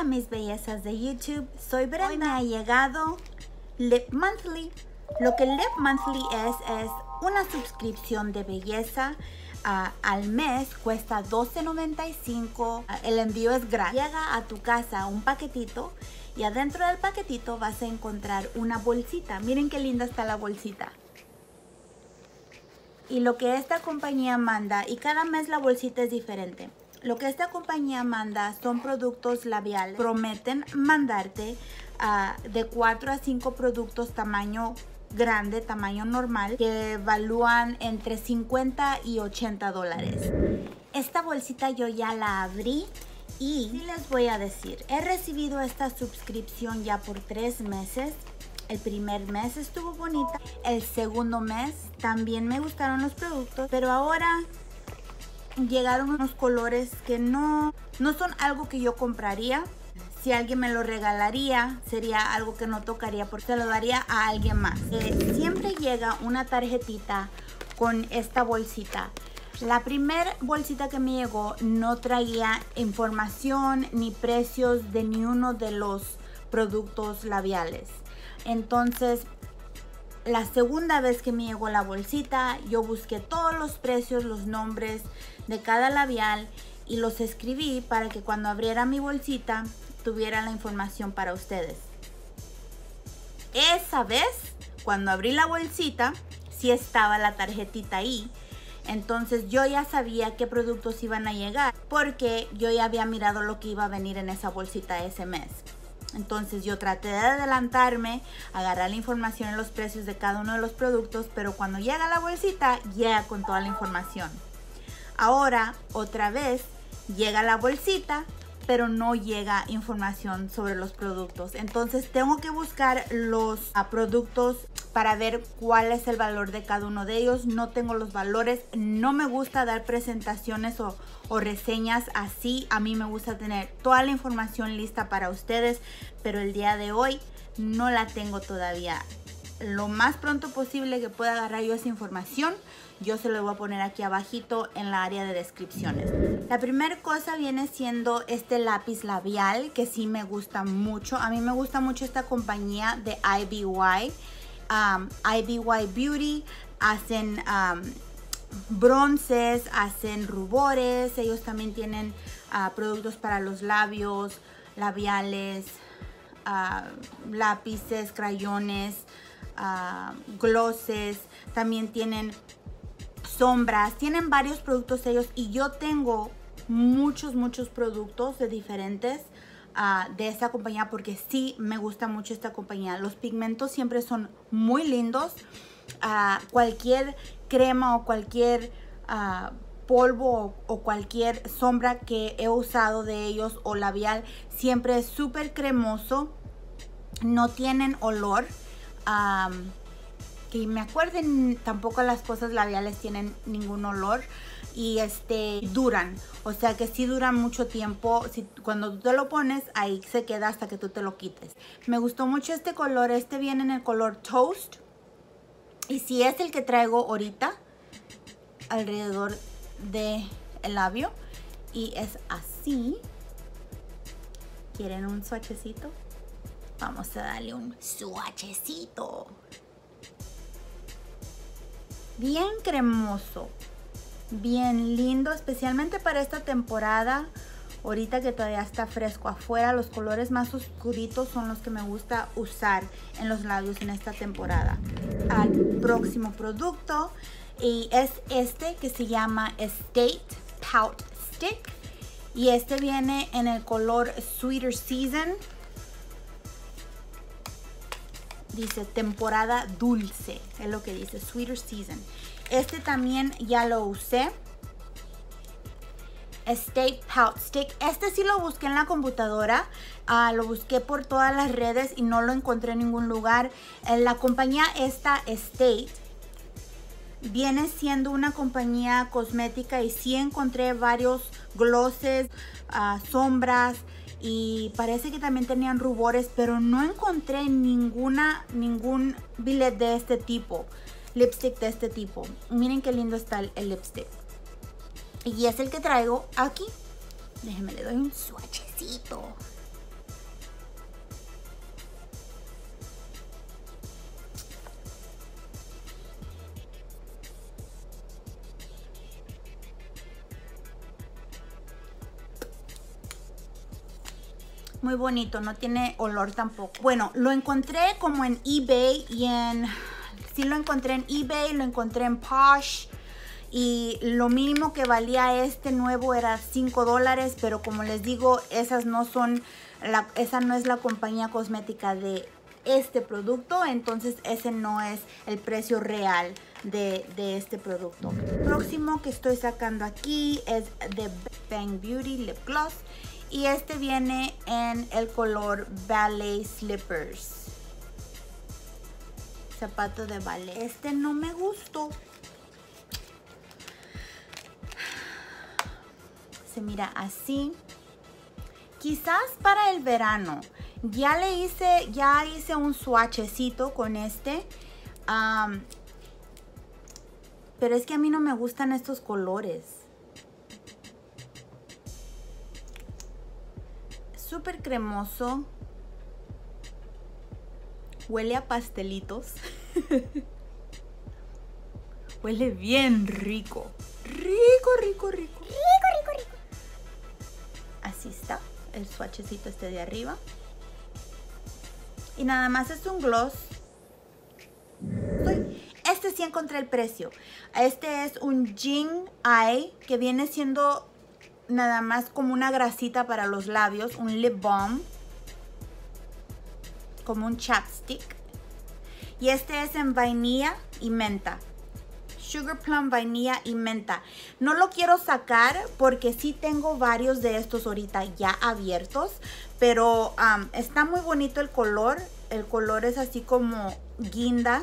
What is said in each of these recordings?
mis bellezas de YouTube, soy Brenda. Hoy me ha llegado Lip Monthly. Lo que Lip Monthly es una suscripción de belleza al mes, cuesta $12.95. El envío es gratis. Llega a tu casa un paquetito y adentro del paquetito vas a encontrar una bolsita. Miren qué linda está la bolsita. Y lo que esta compañía manda, y cada mes la bolsita es diferente. Lo que esta compañía manda son productos labiales. Prometen mandarte de 4 a 5 productos tamaño grande, tamaño normal, que evalúan entre $50 y $80. Esta bolsita yo ya la abrí y sí les voy a decir, he recibido esta suscripción ya por 3 meses. El primer mes estuvo bonita, el segundo mes también me gustaron los productos, pero ahora llegaron unos colores que no son algo que yo compraría. Si alguien me lo regalaría, sería algo que no tocaría porque se lo daría a alguien más. Siempre llega una tarjetita con esta bolsita. La primera bolsita que me llegó no traía información ni precios de ni uno de los productos labiales. Entonces, la segunda vez que me llegó la bolsita, yo busqué todos los precios, los nombres de cada labial y los escribí para que cuando abriera mi bolsita tuviera la información para ustedes. Esa vez, cuando abrí la bolsita, sí estaba la tarjetita ahí. Entonces yo ya sabía qué productos iban a llegar porque yo ya había mirado lo que iba a venir en esa bolsita ese mes. Entonces yo traté de adelantarme, agarrar la información y los precios de cada uno de los productos, pero cuando llega la bolsita, llega con toda la información. Ahora, otra vez, llega la bolsita, pero no llega información sobre los productos. Entonces tengo que buscar los productos para ver cuál es el valor de cada uno de ellos. No tengo los valores, no me gusta dar presentaciones o reseñas así. A mí me gusta tener toda la información lista para ustedes, pero el día de hoy no la tengo todavía. Lo más pronto posible que pueda agarrar yo esa información, yo se lo voy a poner aquí abajito en la área de descripciones. La primera cosa viene siendo este lápiz labial que sí me gusta mucho. A mí me gusta mucho esta compañía de IBY. IBY Beauty. Hacen bronces, hacen rubores. Ellos también tienen productos para los labios, labiales, lápices, crayones, glosses. También tienen sombras, tienen varios productos ellos y yo tengo muchos productos de diferentes de esta compañía porque sí me gusta mucho esta compañía. Los pigmentos siempre son muy lindos. Cualquier crema o cualquier polvo o cualquier sombra que he usado de ellos o labial siempre es súper cremoso, no tienen olor. Que me acuerden, tampoco las cosas labiales tienen ningún olor y duran, o sea que sí duran mucho tiempo. Cuando tú te lo pones, ahí se queda hasta que tú te lo quites. Me gustó mucho este color, viene en el color Toast y si es el que traigo ahorita alrededor del labio y es así. ¿Quieren un swatchecito? Vamos a darle un swatchecito. Bien cremoso, bien lindo, especialmente para esta temporada. Ahorita que todavía está fresco afuera, los colores más oscuritos son los que me gusta usar en los labios en esta temporada. Al próximo producto y es que se llama Estate Pout Stick y viene en el color Sweeter Season. Dice temporada dulce, es lo que dice, Sweeter Season. También ya lo usé. Estate Pout Stick. Sí lo busqué en la computadora. Lo busqué por todas las redes y no lo encontré en ningún lugar. La compañía Estate viene siendo una compañía cosmética y sí encontré varios glosses, sombras. Y parece que también tenían rubores, pero no encontré ningún billet de este tipo, lipstick de este tipo. Miren qué lindo está el lipstick. Y es el que traigo aquí. Déjenme, le doy un swatchecito. muy bonito, no tiene olor tampoco. Bueno, lo encontré como en eBay sí lo encontré en eBay, lo encontré en Posh. Y lo mínimo que valía este nuevo era $5, pero como les digo, esa no es la compañía cosmética de este producto, entonces ese no es el precio real de este producto. El próximo que estoy sacando aquí es de Bang Beauty Lip Gloss y este viene en el color Ballet Slippers, zapato de ballet. Este no me gustó. Se mira así. Quizás para el verano. Ya hice un swatchecito con este. Pero es que a mí no me gustan estos colores. Súper cremoso. Huele a pastelitos. Huele bien rico. Rico, rico, rico. Rico, rico, rico. Así está el swatchecito este de arriba. Y nada más es un gloss. Este sí encontré el precio. Este es un Jing Eye que viene siendo nada más como una grasita para los labios. Un lip balm. Como un chapstick. Y este es en vainilla y menta. Sugar Plum, vainilla y menta. No lo quiero sacar porque sí tengo varios de estos ahorita ya abiertos. Pero está muy bonito el color. El color es así como guinda.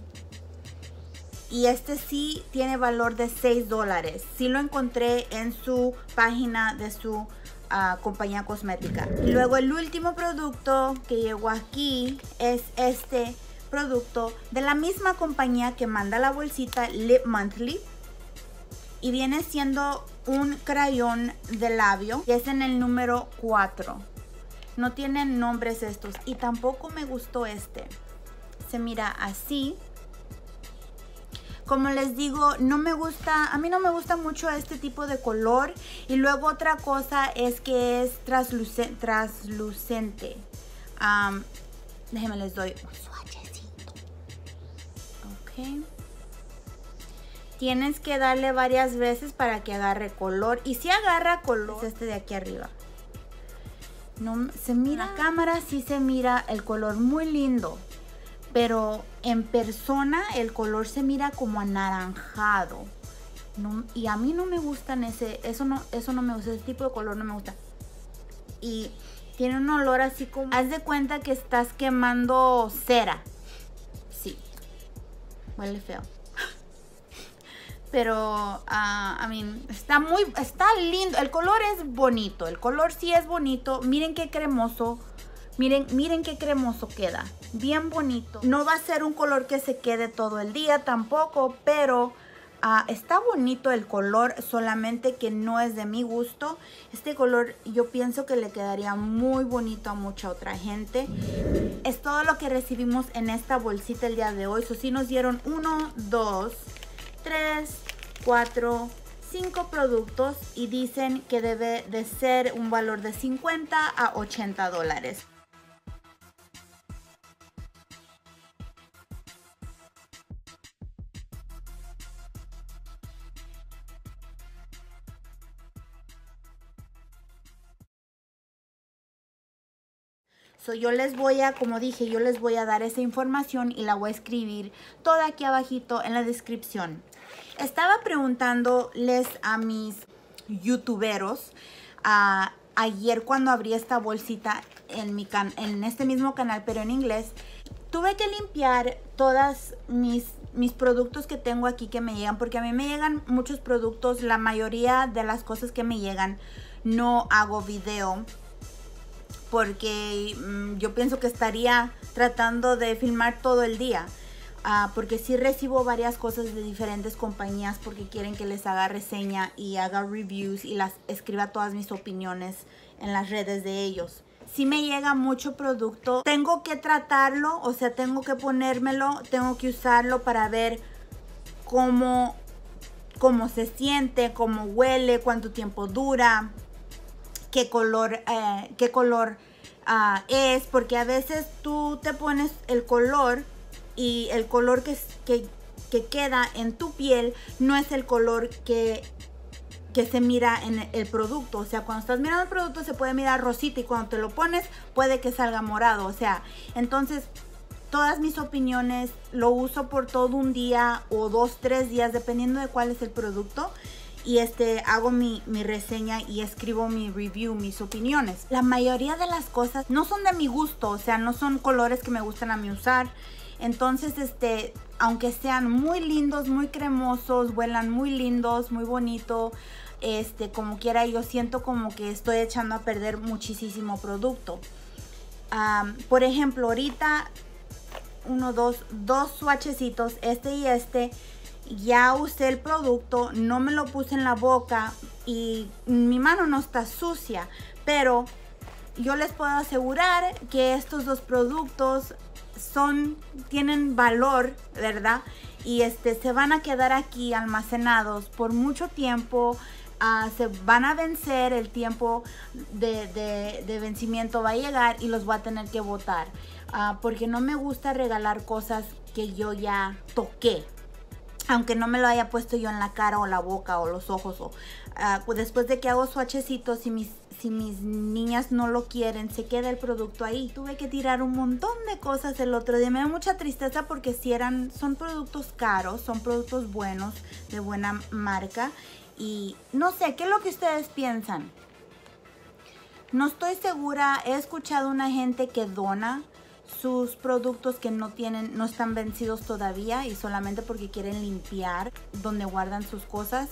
Y este sí tiene valor de $6. Sí lo encontré en su página de su compañía cosmética. Y luego el último producto que llegó aquí es este producto de la misma compañía que manda la bolsita, Lip Monthly, y viene siendo un crayón de labio y es en el número 4. No tienen nombres estos y tampoco me gustó este. Se mira así. Como les digo, no me gusta, a mí no me gusta mucho este tipo de color. Y luego otra cosa es que es translucente. Déjenme les doy un swatchecito. Ok. Tienes que darle varias veces para que agarre color. Y si agarra color, es este de aquí arriba. No, se mira en la cámara, sí se mira el color muy lindo. Pero en persona el color se mira como anaranjado. No, y a mí no me gustan eso no me gusta, ese tipo de color no me gusta. Y tiene un olor así como, haz de cuenta que estás quemando cera. Sí, huele feo. Pero, está lindo. El color es bonito, el color sí es bonito. Miren qué cremoso. Miren qué cremoso queda. Bien bonito. No va a ser un color que se quede todo el día tampoco, pero está bonito el color, solamente que no es de mi gusto. Este color yo pienso que le quedaría muy bonito a mucha otra gente. Es todo lo que recibimos en esta bolsita el día de hoy. Sí nos dieron 1, 2, 3, 4, 5 productos y dicen que debe de ser un valor de $50 a $80. Yo les voy a, como dije, yo les voy a dar esa información y la voy a escribir toda aquí abajito en la descripción. Estaba preguntándoles a mis youtuberos ayer cuando abrí esta bolsita en este mismo canal, pero en inglés. Tuve que limpiar todas mis productos que tengo aquí que me llegan, porque a mí me llegan muchos productos. La mayoría de las cosas que me llegan no hago video, porque yo pienso que estaría tratando de filmar todo el día. Porque sí recibo varias cosas de diferentes compañías porque quieren que les haga reseña y haga reviews y escriba todas mis opiniones en las redes de ellos. Si me llega mucho producto, tengo que tratarlo, o sea, tengo que ponérmelo, tengo que usarlo para ver cómo se siente, cómo huele, cuánto tiempo dura, qué color es porque a veces tú te pones el color y el color que queda en tu piel no es el color que se mira en el producto. O sea, cuando estás mirando el producto se puede mirar rosita y cuando te lo pones puede que salga morado. O sea, entonces todas mis opiniones lo uso por todo un día o 2-3 días dependiendo de cuál es el producto. Y hago mi reseña y escribo mi review, mis opiniones. La mayoría de las cosas no son de mi gusto, o sea, no son colores que me gustan a mí usar. Entonces, aunque sean muy lindos, muy cremosos, huelan muy lindos, muy bonito, como quiera, yo siento como que estoy echando a perder muchísimo producto. Por ejemplo, ahorita, dos swatchecitos, y ya usé el producto, no me lo puse en la boca y mi mano no está sucia, pero yo les puedo asegurar que estos dos productos tienen valor, ¿verdad? Y se van a quedar aquí almacenados por mucho tiempo. Se van a vencer, el tiempo de vencimiento va a llegar y los voy a tener que botar. Porque no me gusta regalar cosas que yo ya toqué. Aunque no me lo haya puesto yo en la cara o la boca o los ojos. Pues después de que hago swatchecitos, si mis niñas no lo quieren, se queda el producto ahí. Tuve que tirar un montón de cosas el otro día. Me da mucha tristeza porque son productos caros, son productos buenos, de buena marca. Y no sé, ¿qué es lo que ustedes piensan? No estoy segura. He escuchado una gente que dona sus productos que no están vencidos todavía y solamente porque quieren limpiar donde guardan sus cosas,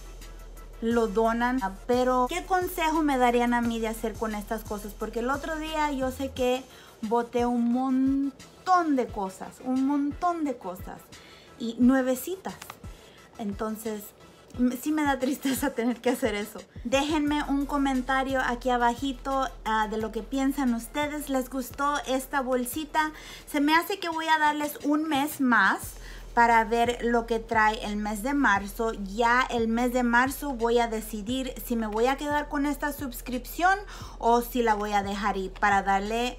lo donan. Pero ¿qué consejo me darían a mí de hacer con estas cosas? Porque el otro día yo sé que boté un montón de cosas y nuevecitas. Entonces sí me da tristeza tener que hacer eso. Déjenme un comentario aquí abajito de lo que piensan ustedes. ¿Les gustó esta bolsita? Se me hace que voy a darles un mes más para ver lo que trae el mes de marzo. Ya el mes de marzo voy a decidir si me voy a quedar con esta suscripción o si la voy a dejar ir para darle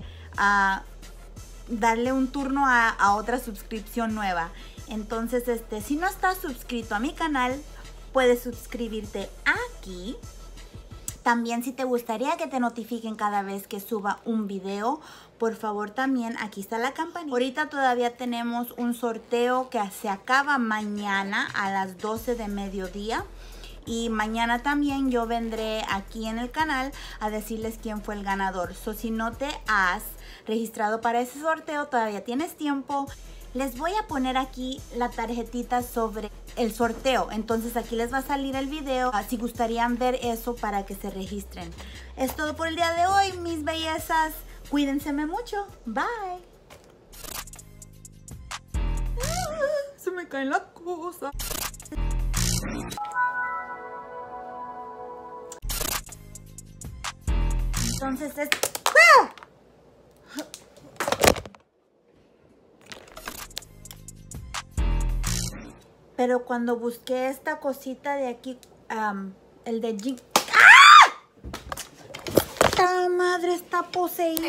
un turno a otra suscripción nueva. Entonces, si no estás suscrito a mi canal, puedes suscribirte aquí. También si te gustaría que te notifiquen cada vez que suba un video, por favor también aquí está la campanita. Ahorita todavía tenemos un sorteo que se acaba mañana a las 12 de mediodía. Y mañana también yo vendré aquí en el canal a decirles quién fue el ganador. Si no te has registrado para ese sorteo, todavía tienes tiempo. Les voy a poner aquí la tarjetita sobre el sorteo. Entonces aquí les va a salir el video si gustarían ver eso para que se registren. Es todo por el día de hoy, mis bellezas. Cuídense mucho. Bye. Se me caen las cosas. Entonces pero cuando busqué esta cosita de aquí, el de G... ¡Ah! ¡Esta madre está poseída!